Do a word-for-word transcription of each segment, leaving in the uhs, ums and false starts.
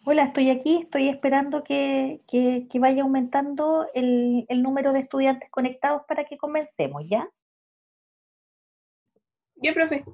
Hola, estoy aquí, estoy esperando que, que- que vaya aumentando el, el número de estudiantes conectados para que comencemos, ¿ya? Ya, profe.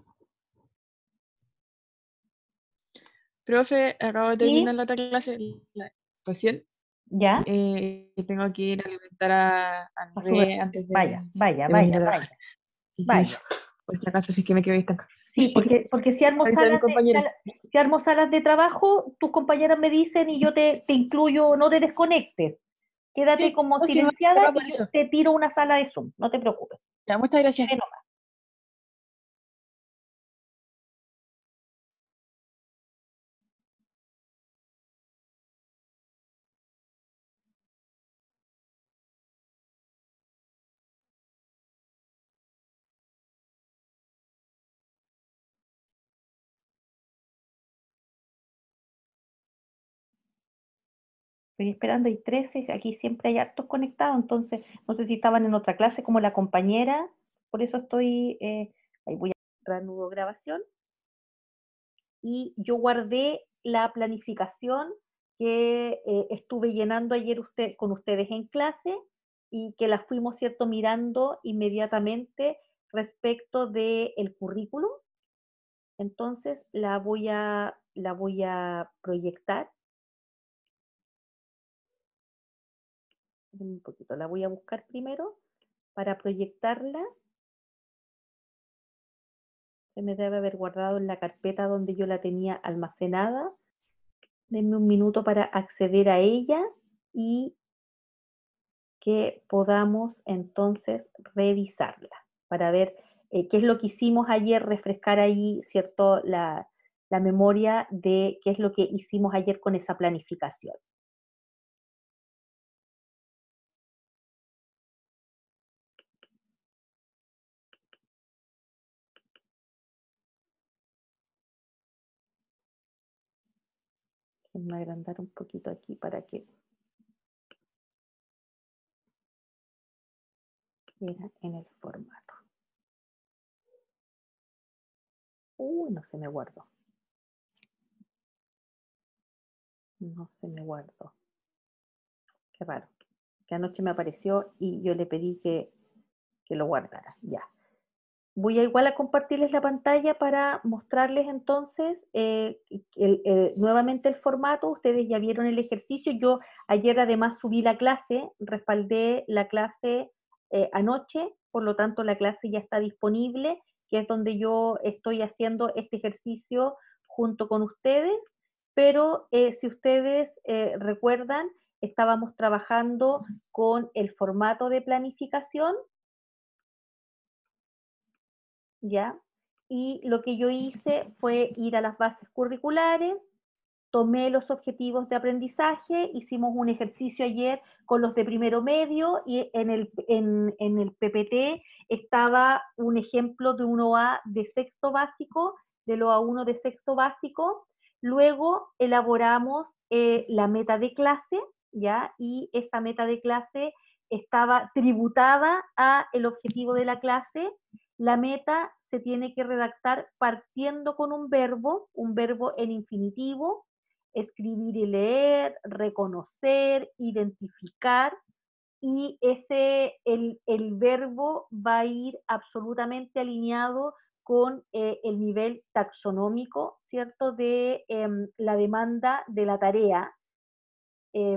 Profe, acabo de terminar Sí, la otra clase, la recién, ya, eh, y tengo que ir a alimentar a, a mi a su bebé bebé. antes Vaya, de, vaya, de venir vaya, a trabajar. vaya, Y eso, vaya. por si acaso, si es que me quedo distancia. Sí, porque, porque si armo Ahorita mi salas de, compañero. sala- si armo salas de trabajo, tus compañeras me dicen y yo te, te incluyo, no te desconectes. Quédate Sí, como no, sí, más que silenciada nada por y yo eso. te tiro una sala de Zoom, no te preocupes. Ya, muchas gracias. Bueno, estoy esperando, hay trece, aquí siempre hay hartos conectados, entonces no sé si estaban en otra clase como la compañera, por eso estoy, eh, ahí voy a reanudo grabación, y yo guardé la planificación que eh, estuve llenando ayer usted, con ustedes en clase y que la fuimos, ¿cierto?, mirando inmediatamente respecto del currículum. Entonces la voy a, la voy a proyectar. Un poquito, la voy a buscar primero para proyectarla. Se me debe haber guardado en la carpeta donde yo la tenía almacenada. Denme un minuto para acceder a ella y que podamos entonces revisarla para ver eh, qué es lo que hicimos ayer, refrescar ahí, ¿cierto?, la, la memoria de qué es lo que hicimos ayer con esa planificación. Déjenme agrandar un poquito aquí para que quede en el formato. Uy, no se me guardó. No se me guardó. Qué raro. Que anoche me apareció y yo le pedí que, que lo guardara. Ya. Voy a igual a compartirles la pantalla para mostrarles entonces eh, el, eh, nuevamente el formato. Ustedes ya vieron el ejercicio. Yo ayer además subí la clase, respaldé la clase eh, anoche, por lo tanto la clase ya está disponible, que es donde yo estoy haciendo este ejercicio junto con ustedes. Pero eh, si ustedes eh, recuerdan, estábamos trabajando con el formato de planificación, ¿ya? Y lo que yo hice fue ir a las bases curriculares, tomé los objetivos de aprendizaje, hicimos un ejercicio ayer con los de primero medio y en el, en, en el P P T estaba un ejemplo de uno A de sexto básico, de lo A uno de sexto básico. Luego elaboramos eh, la meta de clase, ¿ya? Y esa meta de clase estaba tributada a el objetivo de la clase. La meta se tiene que redactar partiendo con un verbo, un verbo en infinitivo, escribir y leer, reconocer, identificar, y ese, el, el verbo va a ir absolutamente alineado con eh, el nivel taxonómico, ¿cierto?, de eh, la demanda de la tarea. Eh,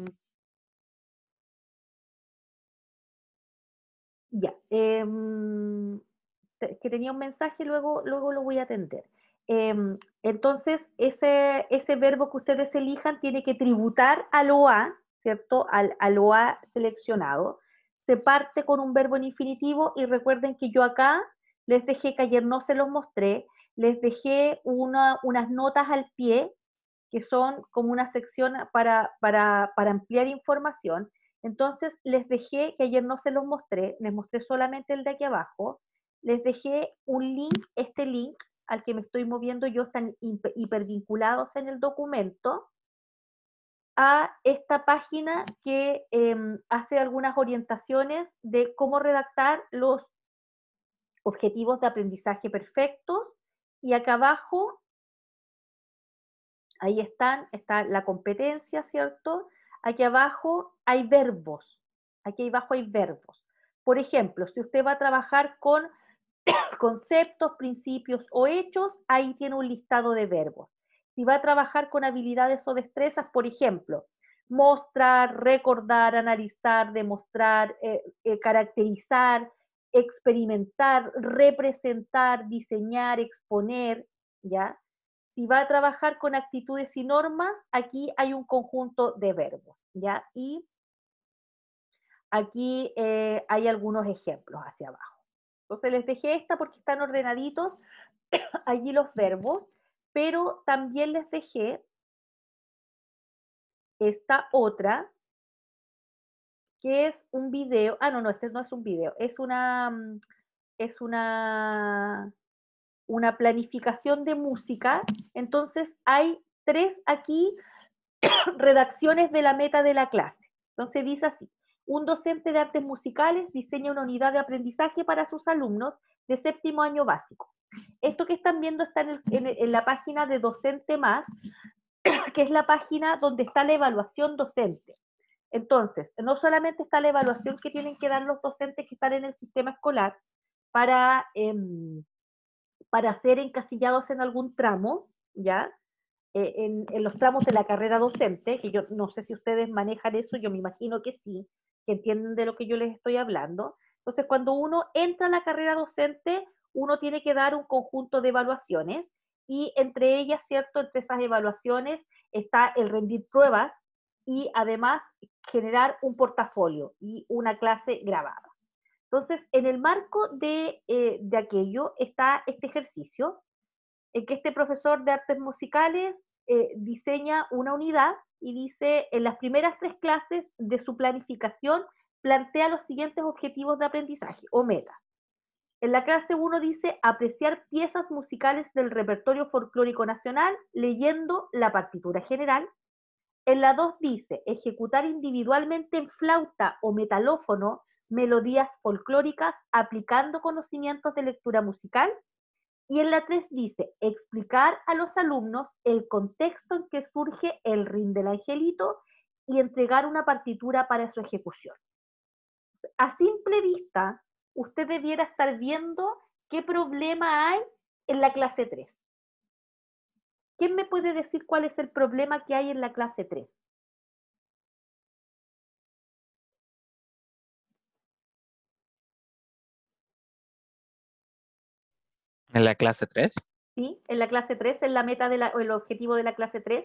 ya. Eh, que tenía un mensaje, luego, luego lo voy a atender. Eh, entonces, ese, ese verbo que ustedes elijan tiene que tributar al O A, ¿cierto? Al, al O A seleccionado. Se parte con un verbo en infinitivo y recuerden que yo acá les dejé, que ayer no se los mostré, les dejé una, unas notas al pie que son como una sección para, para, para ampliar información. Entonces, les dejé, que ayer no se los mostré, les mostré solamente el de aquí abajo, les dejé un link, este link al que me estoy moviendo yo, están hipervinculados en el documento, a esta página que eh, hace algunas orientaciones de cómo redactar los objetivos de aprendizaje perfectos, y acá abajo Ahí están, está la competencia, ¿cierto? Aquí abajo hay verbos. Aquí abajo hay verbos. Por ejemplo, si usted va a trabajar con conceptos, principios o hechos, ahí tiene un listado de verbos. Si va a trabajar con habilidades o destrezas, por ejemplo, mostrar, recordar, analizar, demostrar, eh, eh, caracterizar, experimentar, representar, diseñar, exponer, ¿ya? Si va a trabajar con actitudes y normas, aquí hay un conjunto de verbos, ¿ya? Y aquí eh, hay algunos ejemplos hacia abajo. Entonces les dejé esta porque están ordenaditos allí los verbos, pero también les dejé esta otra, que es un video. Ah, no, no, este no es un video, es una, mm, es una, una planificación de música. Entonces hay tres aquí redacciones de la meta de la clase. Entonces dice así: un docente de artes musicales diseña una unidad de aprendizaje para sus alumnos de séptimo año básico. Esto que están viendo está en, el, en, en la página de Docente Más, que es la página donde está la evaluación docente. Entonces, no solamente está la evaluación que tienen que dar los docentes que están en el sistema escolar para, eh, para ser encasillados en algún tramo, ¿ya? Eh, en, en los tramos de la carrera docente, que yo no sé si ustedes manejan eso, yo me imagino que sí, que entienden de lo que yo les estoy hablando. Entonces, cuando uno entra a la carrera docente, uno tiene que dar un conjunto de evaluaciones y entre ellas, ¿cierto? Entre esas evaluaciones está el rendir pruebas y además generar un portafolio y una clase grabada. Entonces, en el marco de, eh, de aquello está este ejercicio, en que este profesor de artes musicales eh, diseña una unidad y dice, en las primeras tres clases de su planificación, plantea los siguientes objetivos de aprendizaje o metas. En la clase uno dice apreciar piezas musicales del repertorio folclórico nacional leyendo la partitura general. En la dos dice ejecutar individualmente en flauta o metalófono melodías folclóricas aplicando conocimientos de lectura musical. Y en la tres dice, explicar a los alumnos el contexto en que surge el rin del angelito y entregar una partitura para su ejecución. A simple vista, usted debiera estar viendo qué problema hay en la clase tres. ¿Quién me puede decir cuál es el problema que hay en la clase tres? ¿En la clase tres? ¿Sí? En la clase tres, en la meta de la, o el objetivo de la clase tres.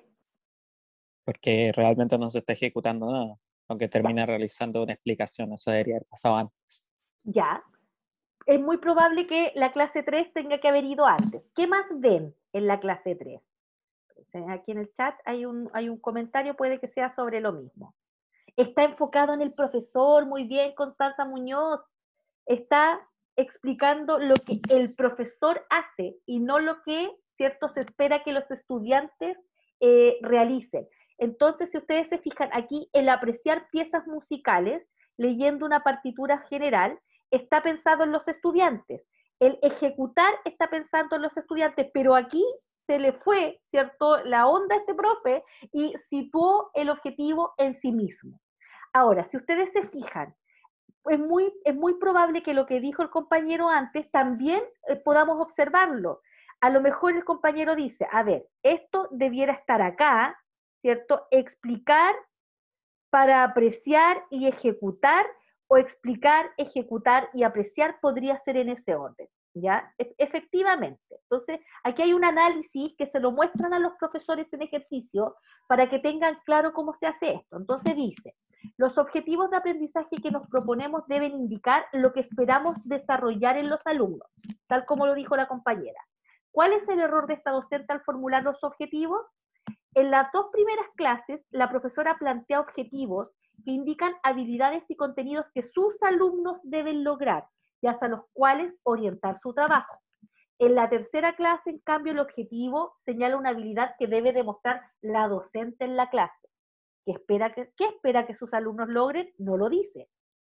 Porque realmente no se está ejecutando nada, aunque Ya, termina realizando una explicación, eso debería haber pasado antes. ya. Es muy probable que la clase tres tenga que haber ido antes. ¿Qué más ven en la clase tres? Aquí en el chat hay un, hay un comentario, puede que sea sobre lo mismo. Está enfocado en el profesor, muy bien, Constanza Muñoz. Está explicando lo que el profesor hace y no lo que, ¿cierto?, se espera que los estudiantes eh, realicen. Entonces, si ustedes se fijan aquí, el apreciar piezas musicales, leyendo una partitura general, está pensado en los estudiantes. El ejecutar está pensando en los estudiantes, pero aquí se le fue, ¿cierto?, la onda a este profe y situó el objetivo en sí mismo. Ahora, si ustedes se fijan, es muy, es muy probable que lo que dijo el compañero antes también eh, podamos observarlo. A lo mejor el compañero dice, a ver, esto debiera estar acá, ¿cierto? Explicar para apreciar y ejecutar, o explicar, ejecutar y apreciar podría ser en ese orden, ¿ya? E efectivamente. Entonces, aquí hay un análisis que se lo muestran a los profesores en ejercicio para que tengan claro cómo se hace esto. Entonces dice, los objetivos de aprendizaje que nos proponemos deben indicar lo que esperamos desarrollar en los alumnos, tal como lo dijo la compañera. ¿Cuál es el error de esta docente al formular los objetivos? En las dos primeras clases, la profesora plantea objetivos que indican habilidades y contenidos que sus alumnos deben lograr y hacia los cuales orientar su trabajo. En la tercera clase, en cambio, el objetivo señala una habilidad que debe demostrar la docente en la clase. ¿Qué espera que, qué espera que sus alumnos logren? No lo dice.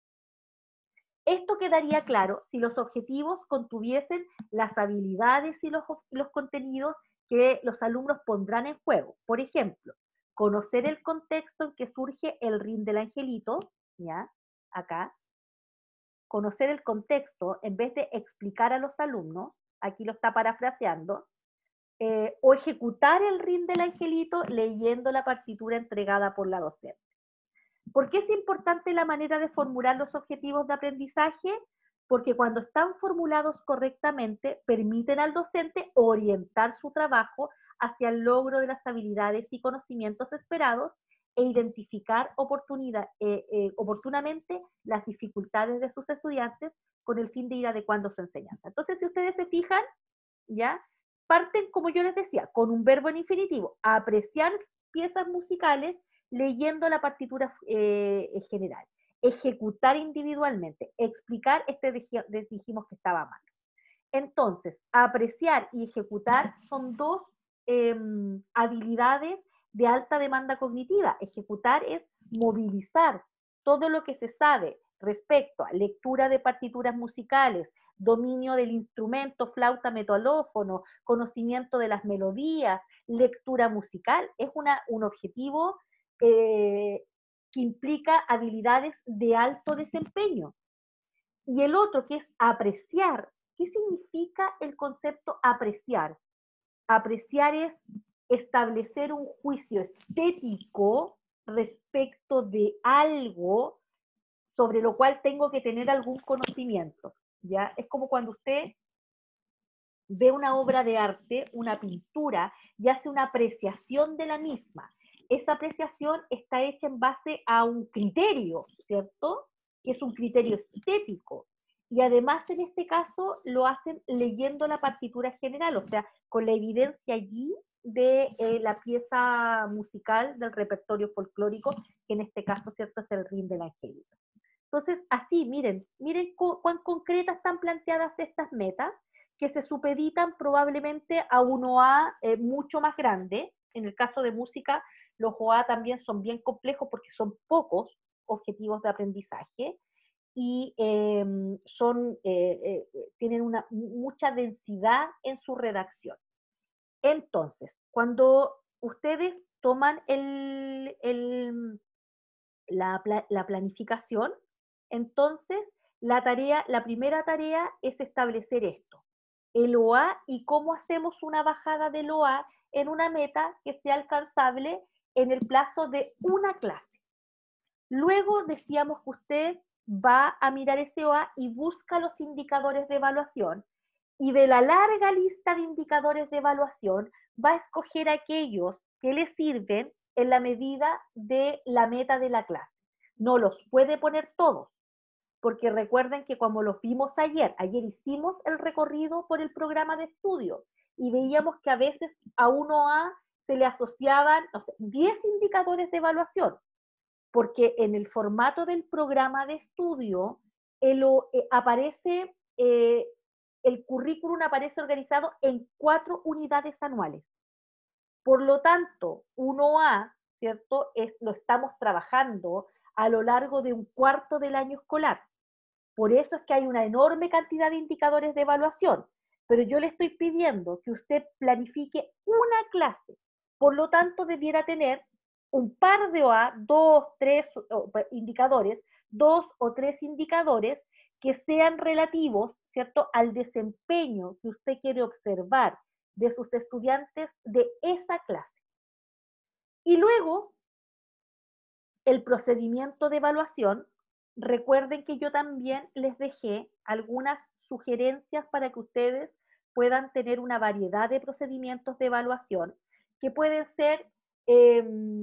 Esto quedaría claro si los objetivos contuviesen las habilidades y los, los contenidos que los alumnos pondrán en juego. Por ejemplo, conocer el contexto en que surge el rin del angelito, ¿ya? Acá. Conocer el contexto en vez de explicar a los alumnos, aquí lo está parafraseando, eh, o ejecutar el rin del angelito leyendo la partitura entregada por la docente. ¿Por qué es importante la manera de formular los objetivos de aprendizaje? Porque cuando están formulados correctamente, permiten al docente orientar su trabajo hacia el logro de las habilidades y conocimientos esperados e identificar oportunidad, eh, eh, oportunamente las dificultades de sus estudiantes con el fin de ir adecuando su enseñanza. Entonces, si ustedes se fijan, ¿ya? Parten, como yo les decía, con un verbo en infinitivo, apreciar piezas musicales leyendo la partitura eh, general, ejecutar individualmente, explicar, este dijimos que estaba mal. Entonces, apreciar y ejecutar son dos eh, habilidades de alta demanda cognitiva. Ejecutar es movilizar todo lo que se sabe respecto a lectura de partituras musicales, dominio del instrumento, flauta, metalófono, conocimiento de las melodías, lectura musical. Es una, un objetivo eh, que implica habilidades de alto desempeño. Y el otro, que es apreciar. ¿Qué significa el concepto apreciar? Apreciar es establecer un juicio estético respecto de algo sobre lo cual tengo que tener algún conocimiento, ¿ya? Es como cuando usted ve una obra de arte, una pintura, y hace una apreciación de la misma. Esa apreciación está hecha en base a un criterio, ¿cierto? Que es un criterio estético. Y además, en este caso, lo hacen leyendo la partitura general, o sea, con la evidencia allí de eh, la pieza musical del repertorio folclórico, que en este caso, ¿cierto?, es el rin del angelito. Entonces, así, miren, miren cu cuán concretas están planteadas estas metas, que se supeditan probablemente a un O A eh, mucho más grande. En el caso de música, los O A también son bien complejos porque son pocos objetivos de aprendizaje y eh, son, eh, eh, tienen una, mucha densidad en su redacción. Entonces, cuando ustedes toman el, el, la, la planificación, entonces la tarea, la primera tarea es establecer esto, el O A y cómo hacemos una bajada del O A en una meta que sea alcanzable en el plazo de una clase. Luego decíamos que usted va a mirar ese O A y busca los indicadores de evaluación y de la larga lista de indicadores de evaluación va a escoger aquellos que le sirven en la medida de la meta de la clase. No los puede poner todos, porque recuerden que como los vimos ayer, ayer hicimos el recorrido por el programa de estudio y veíamos que a veces a un O A se le asociaban, no sé, diez indicadores de evaluación, porque en el formato del programa de estudio el, eh, aparece, eh, el currículum aparece organizado en cuatro unidades anuales. Por lo tanto, un O A, ¿cierto?, es, lo estamos trabajando a lo largo de un cuarto del año escolar. Por eso es que hay una enorme cantidad de indicadores de evaluación, pero yo le estoy pidiendo que usted planifique una clase. Por lo tanto, debiera tener un par de O A, dos, tres indicadores, dos o tres indicadores que sean relativos, ¿cierto?, al desempeño que usted quiere observar de sus estudiantes de esa clase. Y luego, el procedimiento de evaluación, recuerden que yo también les dejé algunas sugerencias para que ustedes puedan tener una variedad de procedimientos de evaluación que pueden ser eh,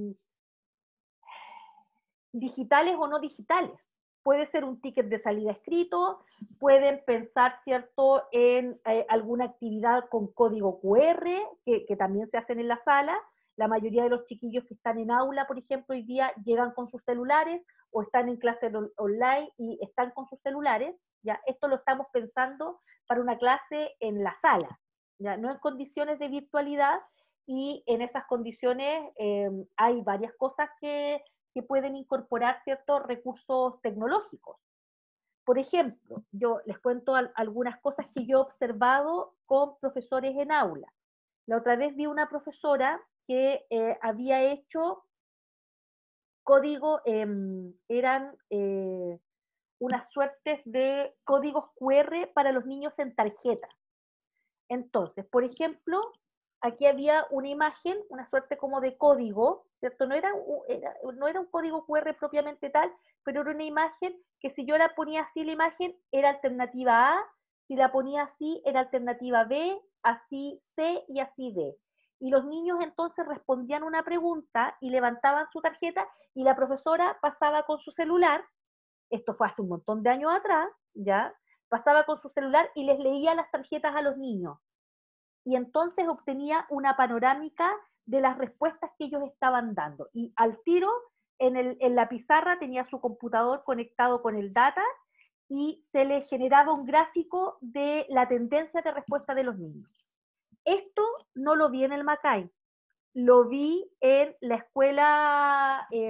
digitales o no digitales. Puede ser un ticket de salida escrito, pueden pensar, ¿cierto?, en eh, alguna actividad con código cu erre, que, que también se hacen en la sala. La mayoría de los chiquillos que están en aula, por ejemplo, hoy día llegan con sus celulares o están en clase online y están con sus celulares. ¿Ya? Esto lo estamos pensando para una clase en la sala, ¿ya? No en condiciones de virtualidad, y en esas condiciones eh, hay varias cosas que que pueden incorporar ciertos recursos tecnológicos. Por ejemplo, yo les cuento al, algunas cosas que yo he observado con profesores en aula. La otra vez vi una profesora que eh, había hecho código, eh, eran eh, unas suertes de códigos cu erre para los niños en tarjeta. Entonces, por ejemplo, aquí había una imagen, una suerte como de código, ¿cierto? No era, era, no era un código cu erre propiamente tal, pero era una imagen que si yo la ponía así la imagen, era alternativa A, si la ponía así, era alternativa B, así C y así D. Y los niños entonces respondían una pregunta y levantaban su tarjeta y la profesora pasaba con su celular, esto fue hace un montón de años atrás, ¿ya? Pasaba con su celular y les leía las tarjetas a los niños. Y entonces obtenía una panorámica de las respuestas que ellos estaban dando. Y al tiro, en, el, en la pizarra tenía su computador conectado con el data y se le generaba un gráfico de la tendencia de respuesta de los niños. Esto no lo vi en el Macay, lo vi en la escuela eh,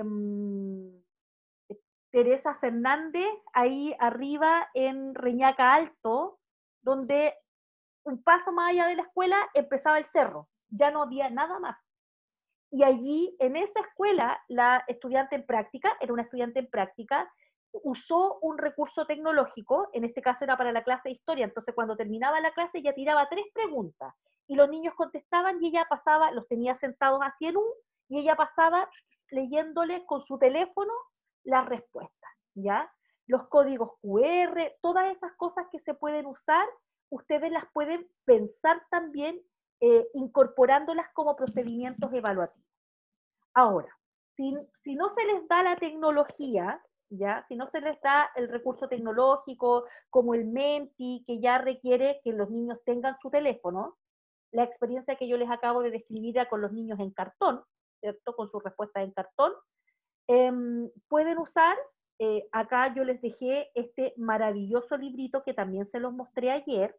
Teresa Fernández, ahí arriba en Reñaca Alto, donde un paso más allá de la escuela empezaba el cerro, ya no había nada más. Y allí, en esa escuela, la estudiante en práctica, era una estudiante en práctica, usó un recurso tecnológico, en este caso era para la clase de historia, entonces cuando terminaba la clase ella tiraba tres preguntas y los niños contestaban y ella pasaba, los tenía sentados así en un, y ella pasaba leyéndoles con su teléfono las respuestas, ¿ya? Los códigos cu erre, todas esas cosas que se pueden usar, ustedes las pueden pensar también eh, incorporándolas como procedimientos evaluativos. Ahora, si, si no se les da la tecnología, ¿ya? Si no se les da el recurso tecnológico como el Menti, que ya requiere que los niños tengan su teléfono, la experiencia que yo les acabo de describir era con los niños en cartón, ¿cierto? Con sus respuestas en cartón, eh, pueden usar, eh, acá yo les dejé este maravilloso librito que también se los mostré ayer,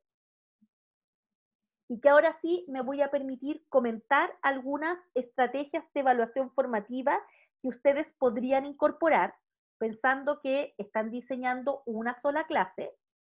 y que ahora sí me voy a permitir comentar algunas estrategias de evaluación formativa que ustedes podrían incorporar pensando que están diseñando una sola clase.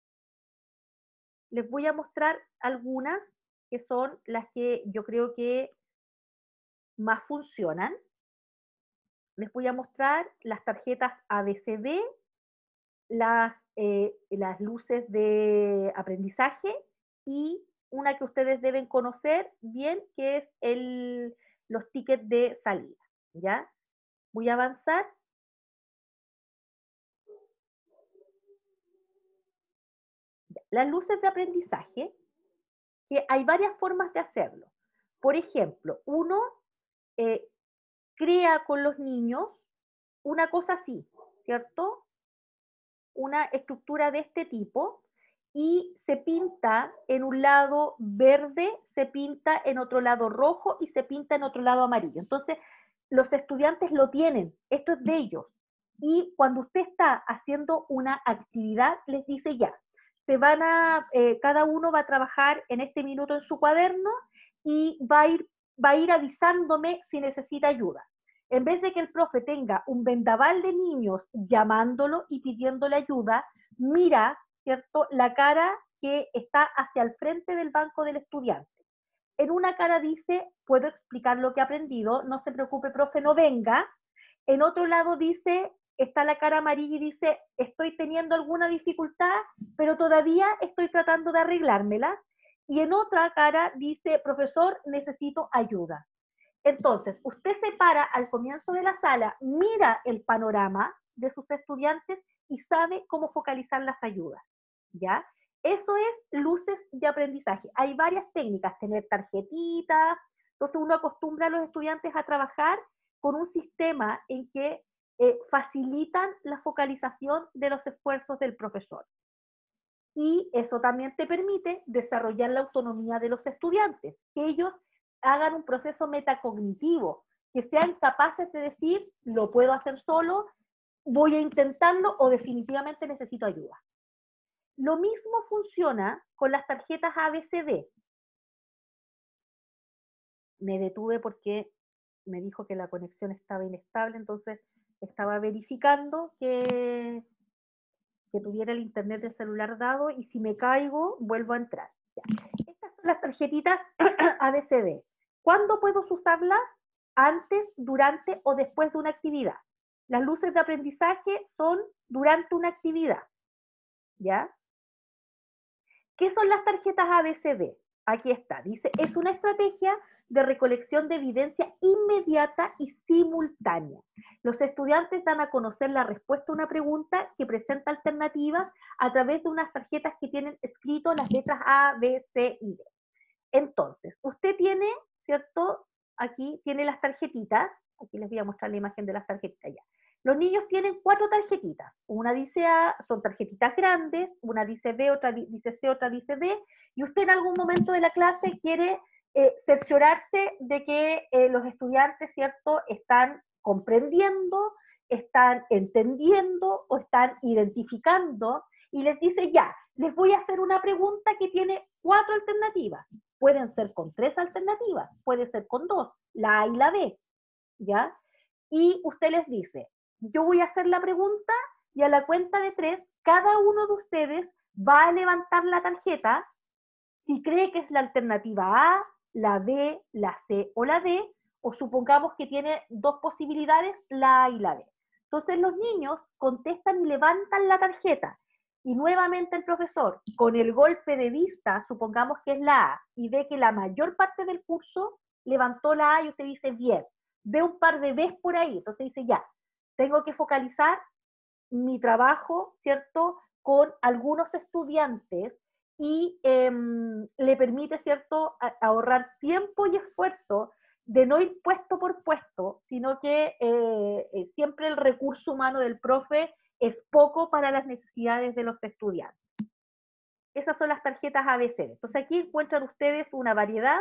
Les voy a mostrar algunas que son las que yo creo que más funcionan. Les voy a mostrar las tarjetas A B C D, las, eh, las luces de aprendizaje y una que ustedes deben conocer bien, que es el, los tickets de salida, ¿ya? Voy a avanzar. Las luces de aprendizaje, que hay varias formas de hacerlo. Por ejemplo, uno eh, crea con los niños una cosa así, ¿cierto? Una estructura de este tipo y se pinta en un lado verde, se pinta en otro lado rojo y se pinta en otro lado amarillo. Entonces, los estudiantes lo tienen, esto es de ellos. Y cuando usted está haciendo una actividad, les dice ya, se van a, eh, cada uno va a trabajar en este minuto en su cuaderno y va a ir, va a ir avisándome si necesita ayuda. En vez de que el profe tenga un vendaval de niños llamándolo y pidiéndole ayuda, mira, ¿cierto?, la cara que está hacia el frente del banco del estudiante. En una cara dice, puedo explicar lo que he aprendido, no se preocupe, profe, no venga. En otro lado dice, está la cara amarilla y dice, estoy teniendo alguna dificultad, pero todavía estoy tratando de arreglármela. Y en otra cara dice, profesor, necesito ayuda. Entonces, usted se para al comienzo de la sala, mira el panorama de sus estudiantes y sabe cómo focalizar las ayudas, ¿ya? Eso es luces de aprendizaje. Hay varias técnicas, tener tarjetitas, entonces uno acostumbra a los estudiantes a trabajar con un sistema en que eh, facilitan la focalización de los esfuerzos del profesor. Y eso también te permite desarrollar la autonomía de los estudiantes, que ellos hagan un proceso metacognitivo, que sean capaces de decir, lo puedo hacer solo, voy a intentarlo o definitivamente necesito ayuda. Lo mismo funciona con las tarjetas A B C D. Me detuve porque me dijo que la conexión estaba inestable, entonces estaba verificando que, que tuviera el internet del celular dado y si me caigo, vuelvo a entrar. Ya. Estas son las tarjetitas A B C D. ¿Cuándo puedo usarlas? Antes, durante o después de una actividad. Las luces de aprendizaje son durante una actividad, ¿ya? ¿Qué son las tarjetas A B C D? Aquí está, dice, es una estrategia de recolección de evidencia inmediata y simultánea. Los estudiantes dan a conocer la respuesta a una pregunta que presenta alternativas a través de unas tarjetas que tienen escrito las letras A, B, C y D. Entonces, usted tiene, ¿cierto? Aquí tiene las tarjetitas. Aquí les voy a mostrar la imagen de las tarjetitas ya. Los niños tienen cuatro tarjetitas. Una dice A, son tarjetitas grandes, una dice B, otra dice C, otra dice D, y usted en algún momento de la clase quiere eh, cerciorarse de que eh, los estudiantes, ¿cierto?, están comprendiendo, están entendiendo o están identificando, y les dice, ya, les voy a hacer una pregunta que tiene cuatro alternativas. Pueden ser con tres alternativas, puede ser con dos, la A y la B, ¿ya? Y usted les dice, yo voy a hacer la pregunta y a la cuenta de tres, cada uno de ustedes va a levantar la tarjeta si cree que es la alternativa A, la B, la C o la D, o supongamos que tiene dos posibilidades, la A y la B. Entonces los niños contestan y levantan la tarjeta. Y nuevamente el profesor, con el golpe de vista, supongamos que es la A, y ve que la mayor parte del curso levantó la A y usted dice, bien, ve un par de Bs por ahí, entonces dice, ya, tengo que focalizar mi trabajo, ¿cierto?, con algunos estudiantes y eh, le permite, ¿cierto?, ahorrar tiempo y esfuerzo de no ir puesto por puesto, sino que eh, siempre el recurso humano del profe es poco para las necesidades de los estudiantes. Esas son las tarjetas A B C D. Entonces aquí encuentran ustedes una variedad.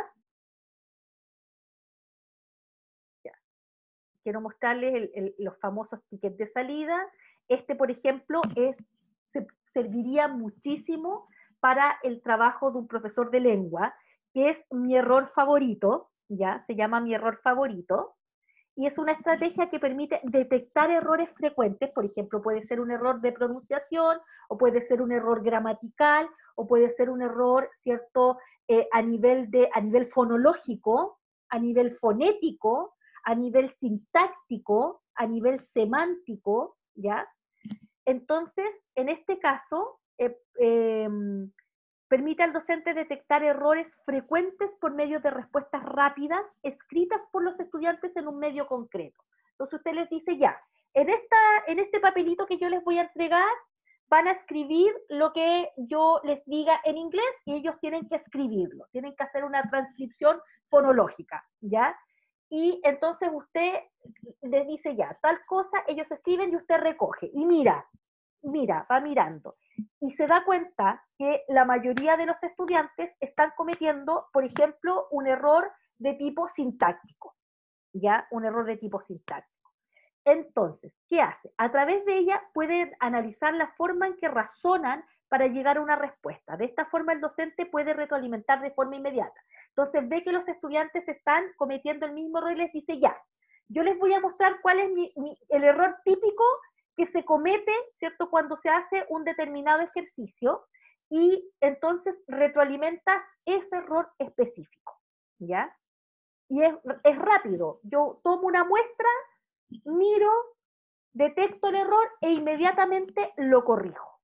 Ya. Quiero mostrarles el, el, los famosos tickets de salida. Este, por ejemplo, es, se, serviría muchísimo para el trabajo de un profesor de lengua, que es mi error favorito, ya, se llama mi error favorito, y es una estrategia que permite detectar errores frecuentes, por ejemplo, puede ser un error de pronunciación, o puede ser un error gramatical, o puede ser un error, ¿cierto?, eh, a, nivel de, a nivel fonológico, a nivel fonético, a nivel sintáctico, a nivel semántico, ¿ya? Entonces, en este caso, eh, eh, permite al docente detectar errores frecuentes por medio de respuestas rápidas escritas por los estudiantes en un medio concreto. Entonces usted les dice, ya, en, esta, en este papelito que yo les voy a entregar, van a escribir lo que yo les diga en inglés y ellos tienen que escribirlo, tienen que hacer una transcripción fonológica, ¿ya? Y entonces usted les dice, ya, tal cosa, ellos escriben y usted recoge. Y mira, mira, va mirando. Y se da cuenta que la mayoría de los estudiantes están cometiendo, por ejemplo, un error de tipo sintáctico, ¿ya? Un error de tipo sintáctico. Entonces, ¿qué hace? A través de ella pueden analizar la forma en que razonan para llegar a una respuesta. De esta forma el docente puede retroalimentar de forma inmediata. Entonces ve que los estudiantes están cometiendo el mismo error y les dice, ya, yo les voy a mostrar cuál es mi, mi, el error típico que se comete, ¿cierto?, cuando se hace un determinado ejercicio, y entonces retroalimentas ese error específico, ¿ya? Y es, es rápido. Yo tomo una muestra, miro, detecto el error e inmediatamente lo corrijo.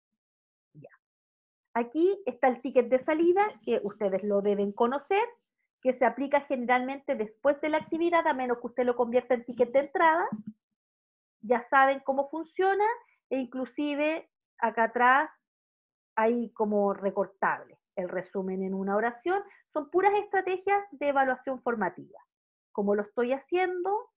Ya. Aquí está el ticket de salida, que ustedes lo deben conocer, que se aplica generalmente después de la actividad, a menos que usted lo convierta en ticket de entrada. Ya saben cómo funciona, e inclusive acá atrás hay como recortable el resumen en una oración. Son puras estrategias de evaluación formativa. Como lo estoy haciendo,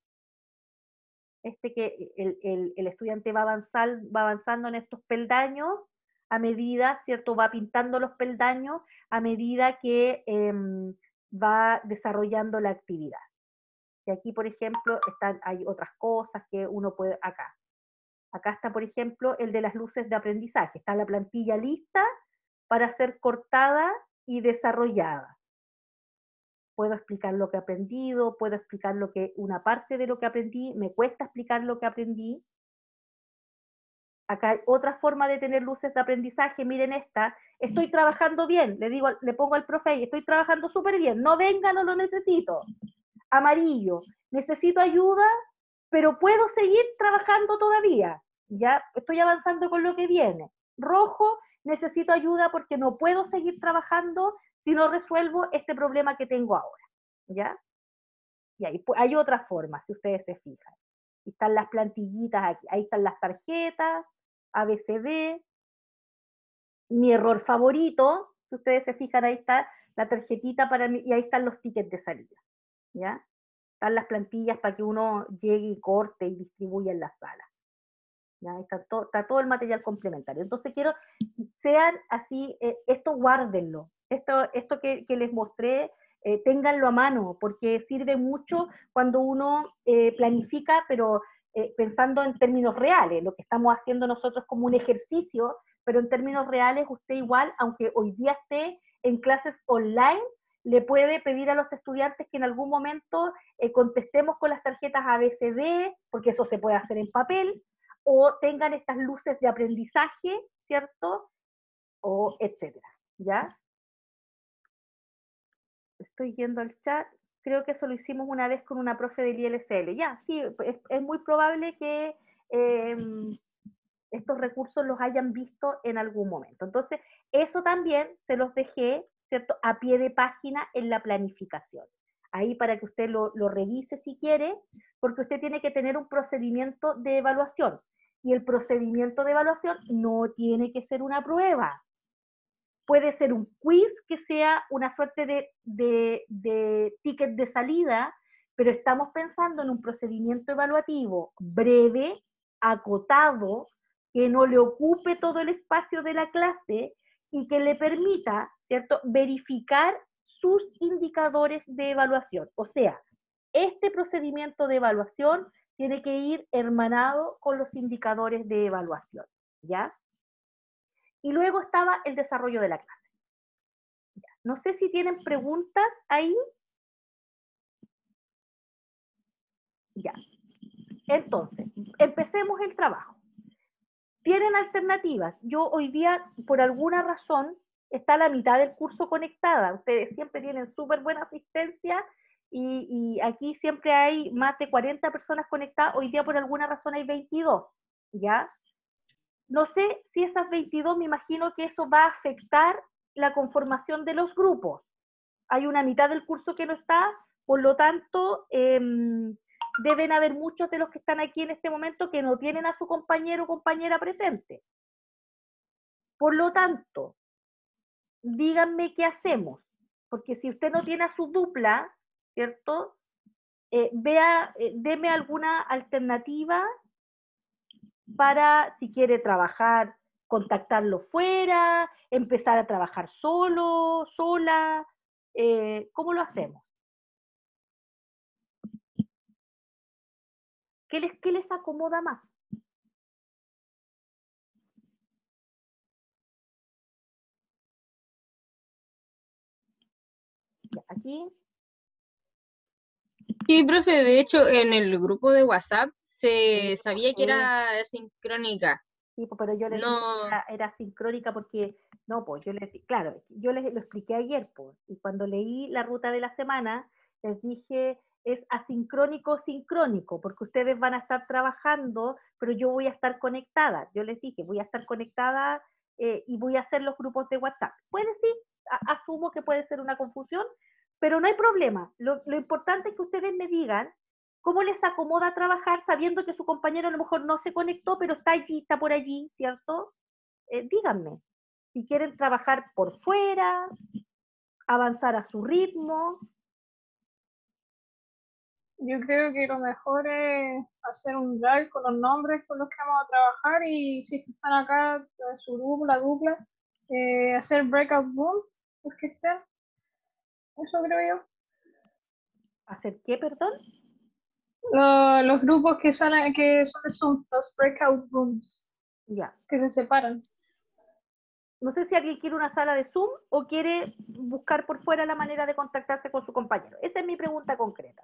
este que el, el, el estudiante va, avanzar, va avanzando en estos peldaños a medida, ¿cierto? Va pintando los peldaños a medida que eh, va desarrollando la actividad. Y aquí, por ejemplo, están, hay otras cosas que uno puede, acá. Acá está, por ejemplo, el de las luces de aprendizaje. Está la plantilla lista para ser cortada y desarrollada. Puedo explicar lo que he aprendido, puedo explicar lo que, una parte de lo que aprendí, me cuesta explicar lo que aprendí. Acá hay otra forma de tener luces de aprendizaje, miren esta, estoy trabajando bien, le digo, le pongo al profe ahí, estoy trabajando súper bien, no venga, no lo necesito. Amarillo, necesito ayuda, pero puedo seguir trabajando todavía, ya estoy avanzando con lo que viene. Rojo, necesito ayuda porque no puedo seguir trabajando si no resuelvo este problema que tengo ahora, ¿ya? Y ahí hay otras formas, si ustedes se fijan. Ahí están las plantillitas aquí, ahí están las tarjetas, A B C D, mi error favorito, si ustedes se fijan, ahí está la tarjetita para mí, y ahí están los tickets de salida, ¿ya? Están las plantillas para que uno llegue y corte y distribuya en la sala. ¿Ya? Está, todo, está todo el material complementario. Entonces quiero, sean así, eh, esto guárdenlo, esto, esto que, que les mostré, eh, ténganlo a mano, porque sirve mucho cuando uno eh, planifica, pero eh, pensando en términos reales, lo que estamos haciendo nosotros como un ejercicio, pero en términos reales usted igual, aunque hoy día esté en clases online, le puede pedir a los estudiantes que en algún momento eh, contestemos con las tarjetas A B C D, porque eso se puede hacer en papel, o tengan estas luces de aprendizaje, ¿cierto? O etcétera, ¿ya? Estoy yendo al chat, creo que eso lo hicimos una vez con una profe del I L C L, ya, sí, es, es muy probable que eh, estos recursos los hayan visto en algún momento. Entonces, eso también se los dejé, ¿cierto?, a pie de página en la planificación. Ahí para que usted lo, lo revise si quiere, porque usted tiene que tener un procedimiento de evaluación. Y el procedimiento de evaluación no tiene que ser una prueba. Puede ser un quiz que sea una suerte de, de, de ticket de salida, pero estamos pensando en un procedimiento evaluativo breve, acotado, que no le ocupe todo el espacio de la clase y que le permita, ¿cierto?, verificar sus indicadores de evaluación. O sea, este procedimiento de evaluación tiene que ir hermanado con los indicadores de evaluación, ¿ya? Y luego estaba el desarrollo de la clase. ¿Ya? No sé si tienen preguntas ahí. Ya. Entonces, empecemos el trabajo. ¿Tienen alternativas? Yo hoy día, por alguna razón, está la mitad del curso conectada. Ustedes siempre tienen súper buena asistencia y, y aquí siempre hay más de cuarenta personas conectadas. Hoy día, por alguna razón, hay veintidós, ¿ya? No sé si esas veintidós, me imagino que eso va a afectar la conformación de los grupos. Hay una mitad del curso que no está, por lo tanto, eh, deben haber muchos de los que están aquí en este momento que no tienen a su compañero o compañera presente. Por lo tanto, díganme qué hacemos, porque si usted no tiene a su dupla, ¿cierto? Eh, vea, eh, deme alguna alternativa para, si quiere trabajar, contactarlo fuera, empezar a trabajar solo, sola, eh, ¿cómo lo hacemos? ¿Qué les, qué les acomoda más? Ya, aquí. Sí, profe, de hecho, en el grupo de WhatsApp se Sí, sabía que sí, era sincrónica. sí, pues, pero yo les dije No, que era, era sincrónica porque, no, pues yo les, claro, yo les lo expliqué ayer, pues, y cuando leí la ruta de la semana, les dije, es asincrónico sincrónico, porque ustedes van a estar trabajando, pero yo voy a estar conectada. Yo les dije, voy a estar conectada eh, y voy a hacer los grupos de WhatsApp. Puede sí, a, asumo que puede ser una confusión, pero no hay problema. Lo, lo importante es que ustedes me digan cómo les acomoda trabajar sabiendo que su compañero a lo mejor no se conectó, pero está allí, está por allí, ¿cierto? Eh, díganme, si quieren trabajar por fuera, avanzar a su ritmo. Yo creo que lo mejor es hacer un drive con los nombres con los que vamos a trabajar y si están acá, su dupla, dupla, eh, hacer breakout rooms, los que estén. Eso creo yo. ¿Hacer qué, perdón? Lo- los grupos que son, que son de Zoom, los breakout rooms, Ya. que se separan. No sé si alguien quiere una sala de Zoom o quiere buscar por fuera la manera de contactarse con su compañero. Esa es mi pregunta concreta.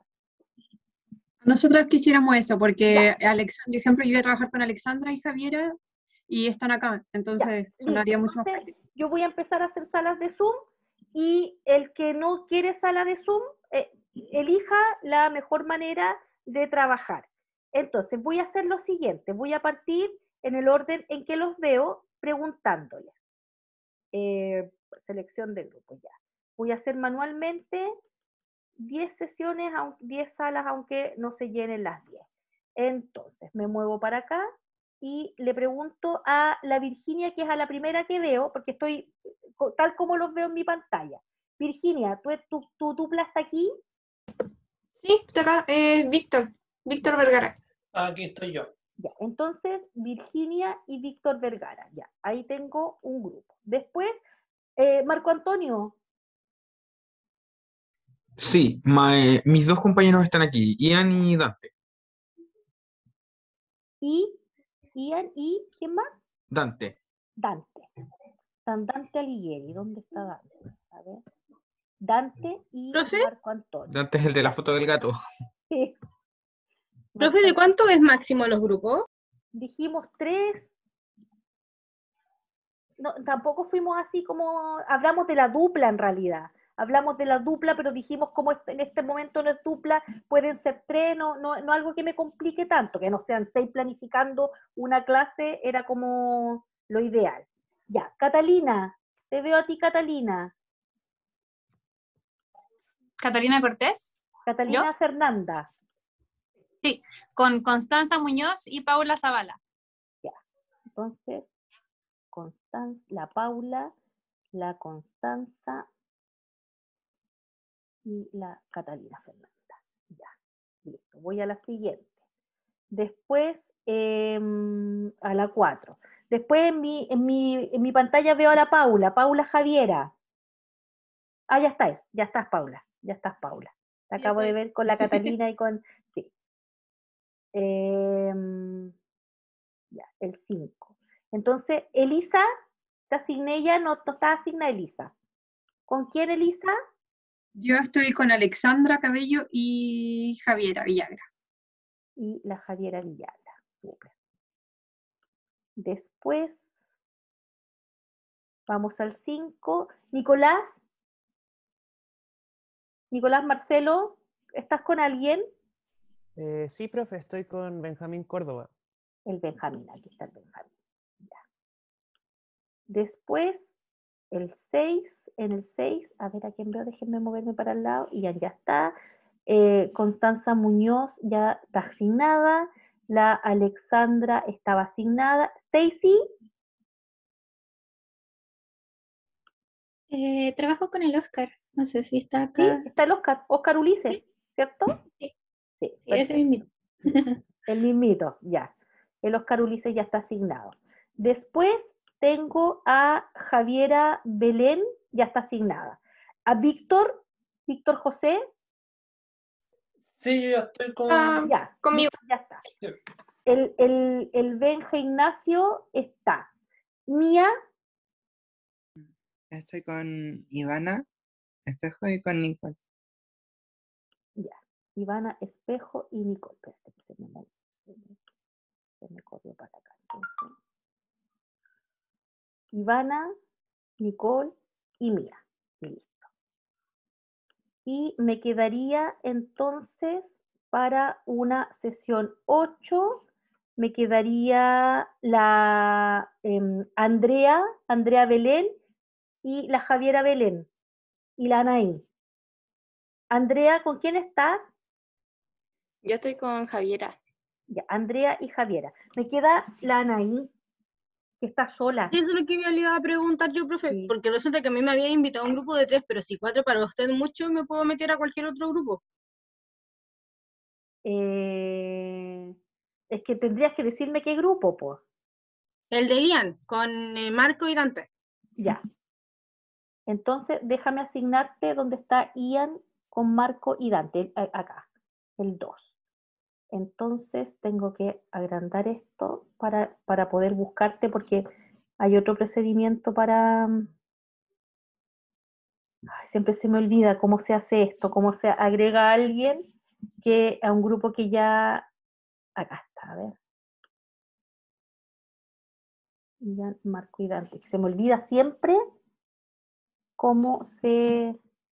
nosotros quisiéramos eso, porque Ya. Alexandra, por ejemplo, yo iba a trabajar con Alexandra y Javiera, y están acá. Entonces, Ya, sonaría listo. mucho más Entonces, práctico. yo voy a empezar a hacer salas de Zoom y el que no quiere sala de Zoom, eh, elija la mejor manera de trabajar. Entonces, voy a hacer lo siguiente. Voy a partir en el orden en que los veo preguntándoles. Eh, selección de grupo, ya. Voy a hacer manualmente diez sesiones, diez salas, aunque no se llenen las diez. Entonces, me muevo para acá y le pregunto a la Virginia, que es a la primera que veo, porque estoy tal como los veo en mi pantalla. Virginia, ¿tú, tu, tu dupla está aquí? Sí, está acá, eh, Víctor, Víctor Vergara. Aquí estoy yo. Ya, entonces Virginia y Víctor Vergara, ya, ahí tengo un grupo. Después, eh, Marco Antonio. Sí, ma- eh, mis dos compañeros están aquí, Ian y Dante. Y Ian y ¿quién más? Dante. Dante. San Dante Alighieri. ¿Dónde está Dante? A ver. Dante y ¿Profe? Marco Antonio. Dante es el de la foto del gato. Sí. Profe, ¿de cuánto es máximo los grupos? Dijimos tres. No, tampoco fuimos así como, hablamos de la dupla en realidad. Hablamos de la dupla, pero dijimos como en este momento no es dupla, pueden ser tres, no, no, no algo que me complique tanto, que no sean seis planificando una clase, era como lo ideal. Ya, Catalina, te veo a ti, Catalina. Catalina Cortés, Catalina ¿yo? Fernanda. Sí, con Constanza Muñoz y Paula Zavala. Ya, entonces, Constanza, la Paula, la Constanza y la Catalina Fernanda. Ya, listo. Voy a la siguiente. Después, eh, a la cuatro. Después en mi, en, mi, en mi pantalla veo a la Paula, Paula Javiera. Ah, ya está, ya estás, Paula. Ya estás, Paula. Te acabo de ver con la Catalina y con... Sí. Eh, ya, el cinco. Entonces, Elisa, te asigné ya, no, no está asignada Elisa. ¿Con quién, Elisa? Yo estoy con Alexandra Cabello y Javiera Villagra. Y la Javiera Villagra. Súper. Después, vamos al cinco. Nicolás. Nicolás Marcelo, ¿estás con alguien? Eh, sí, profe, estoy con Benjamín Córdoba. El Benjamín, aquí está el Benjamín. Ya. Después, el seis, en el seis, a ver a quién veo, déjenme moverme para el lado, y ya, ya está. Eh, Constanza Muñoz ya está asignada, la Alexandra estaba asignada. Stacy, Eh, trabajo con el Oscar. No sé si está sí, acá. está el Oscar, Oscar Ulises, Sí. ¿cierto? Sí, Sí, sí, ese mismito. el mismito, ya. El Oscar Ulises ya está asignado. Después tengo a Javiera Belén, ya está asignada. A Víctor, Víctor José, Sí, yo ya estoy con... Ah, ya, conmigo. Víctor ya está. El, el, el Benja Ignacio está. Mía, Estoy con Ivana Espejo y con Nicole. ya. Ivana Espejo y Nicole. Espérate, que se me, movió, se me, se me corrió para acá. Entonces, Ivana, Nicole y Mía. Listo. Y me quedaría entonces para una sesión ocho, me quedaría la eh, Andrea, Andrea Belén y la Javiera Belén y la Anaí. Andrea, ¿con quién estás? Yo estoy con Javiera. Ya, Andrea y Javiera. Me queda la Anaí, que está sola. Eso es lo que yo le iba a preguntar yo, profe, Sí. porque resulta que a mí me había invitado a un grupo de tres, pero si cuatro para usted mucho, me puedo meter a cualquier otro grupo. Eh, es que tendrías que decirme qué grupo, pues. El de Lian, con eh, Marco y Dante. Ya. Entonces, déjame asignarte donde está Ian con Marco y Dante, a- acá, el dos. Entonces, tengo que agrandar esto para, para poder buscarte porque hay otro procedimiento para... Ay, siempre se me olvida cómo se hace esto, cómo se agrega a alguien que, a un grupo que ya... Acá está, a ver. Ya, Marco y Dante. Se me olvida siempre cómo se...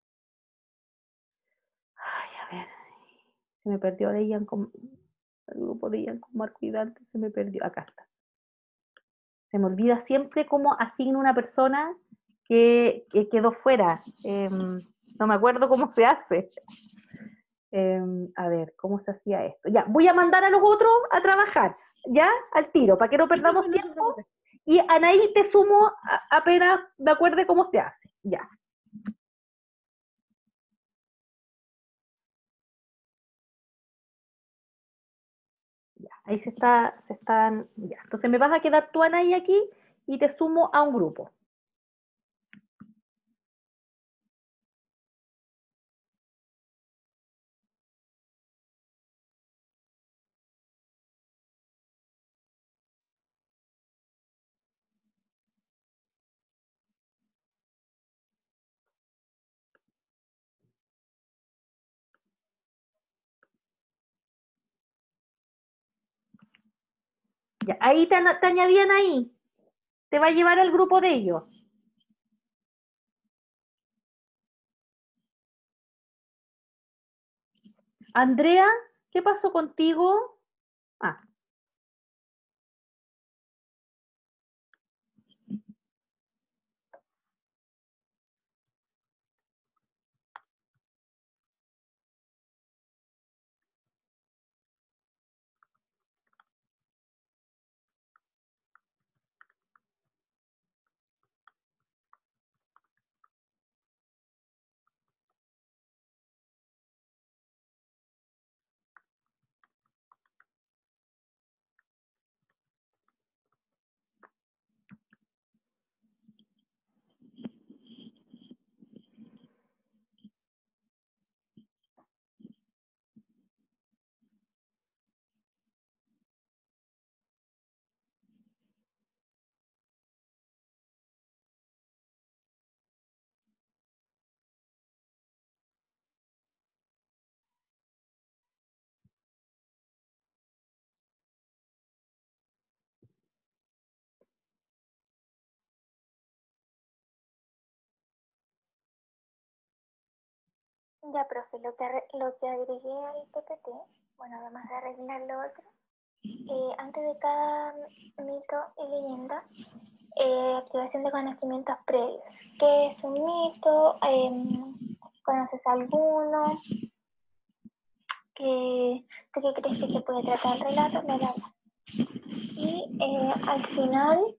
Ay, a ver. Se me perdió de Ian con... El grupo de Ian con Marco y Dante se me perdió. Acá está. Se me olvida siempre cómo asigno una persona que, que quedó fuera. Eh, no me acuerdo cómo se hace. Eh, a ver, ¿cómo se hacía esto? Ya, voy a mandar a los otros a trabajar, ya, al tiro, para que no perdamos no se tiempo. preocupe. Y Anaí te sumo a- apenas me acuerde cómo se hace. Ya. Ya, ahí se está, se están, ya. Entonces me vas a quedar tú, Anaí, aquí y te sumo a un grupo. Ya, ahí te, ana- te añadían ahí. Te va a llevar al grupo de ellos. Andrea, ¿qué pasó contigo? Ah, Ya, profe, lo que, arre- lo que agregué al P P T, bueno, además de arreglar lo otro, eh, antes de cada mito y leyenda, eh, activación de conocimientos previos. ¿Qué es un mito? Em, ¿conoces alguno? ¿Qué, ¿Tú qué crees que se puede tratar el relato? Bla, bla, bla. Y eh, al final,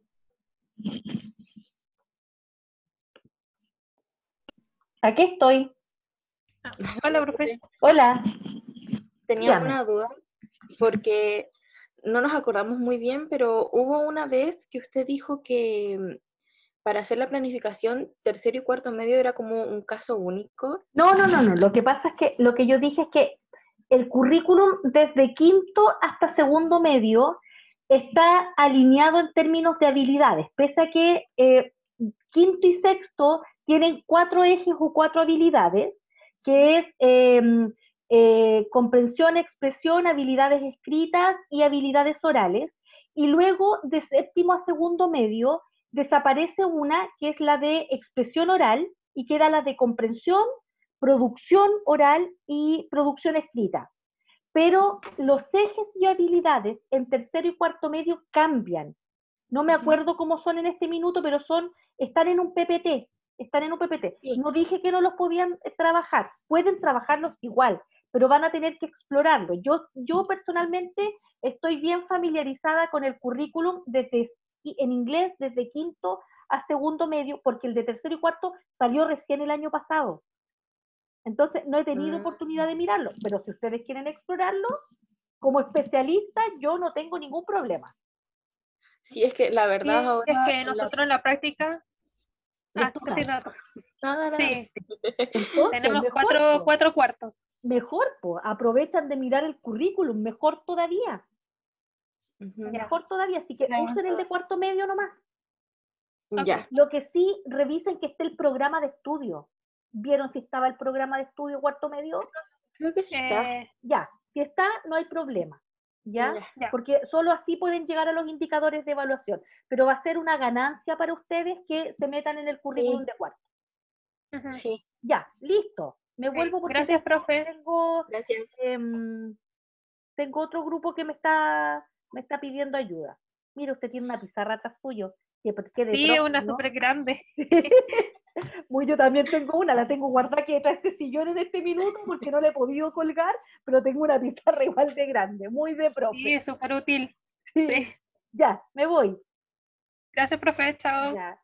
aquí estoy. Hola, profe. Hola. Tenía Dígame. una duda porque no nos acordamos muy bien, pero hubo una vez que usted dijo que mm, para hacer la planificación, tercero y cuarto medio era como un caso único. No, no, no, no. Lo que pasa es que lo que yo dije es que el currículum desde quinto hasta segundo medio está alineado en términos de habilidades, pese a que eh, quinto y sexto tienen cuatro ejes o cuatro habilidades, que es eh, eh, comprensión, expresión, habilidades escritas y habilidades orales, y luego de séptimo a segundo medio desaparece una que es la de expresión oral y queda la de comprensión, producción oral y producción escrita. Pero los ejes y habilidades en tercero y cuarto medio cambian. No me acuerdo cómo son en este minuto, pero son, están en un P P T, están en un P P T. Sí. No dije que no los podían eh, trabajar, pueden trabajarlos igual, pero van a tener que explorarlo. Yo, yo personalmente estoy bien familiarizada con el currículum desde, en inglés desde quinto a segundo medio, porque el de tercero y cuarto salió recién el año pasado. Entonces, no he tenido Mm. oportunidad de mirarlo, pero si ustedes quieren explorarlo, como especialista, yo no tengo ningún problema. Sí, es que la Sí, verdad es ahora... que en la- nosotros en la práctica, Les ah, toca. sí, rato. Nada, nada. Sí, Entonces, tenemos mejor, cuatro, po. cuatro cuartos. Mejor, pues, aprovechan de mirar el currículum, mejor todavía, Ujú. Ya. mejor todavía, así que Ya, usen el de cuarto medio nomás. Ya. Lo que sí, revisen que esté el programa de estudio. ¿Vieron si estaba el programa de estudio cuarto medio? Creo que sí está. Eh, Ya, si está, no hay problema. ¿ya? Ya. Porque solo así pueden llegar a los indicadores de evaluación, pero va a ser una ganancia para ustedes que se metan en el currículum Sí. de cuarto. Ujú. Sí, Ya, listo. Me Ok, vuelvo porque gracias, tengo, profe. tengo, gracias. em, tengo otro grupo que me está, me está pidiendo ayuda. Mira, usted tiene una pizarra atrás suyo, que, que de Sí, profe, una ¿no? súper grande. Muy, yo también tengo una, la tengo guardada aquí detrás de este sillón en este minuto porque no la he podido colgar, pero tengo una pizarra igual de grande, muy de Sí, profe. es súper útil. Sí. Sí. Ya, me voy. Gracias, profe. Chao. Ya.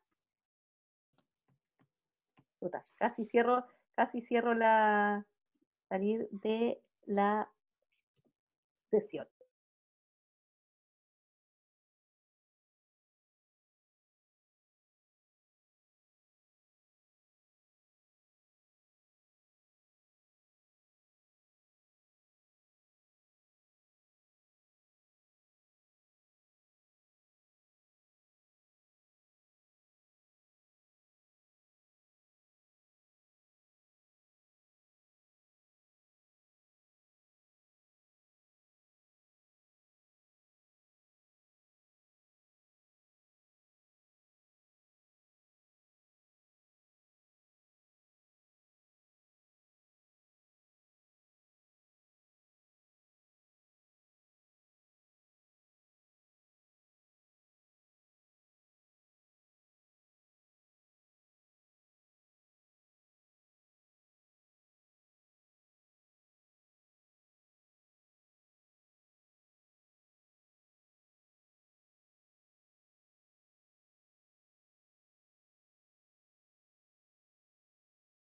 Puta, casi cierro, casi cierro la salir de la sesión.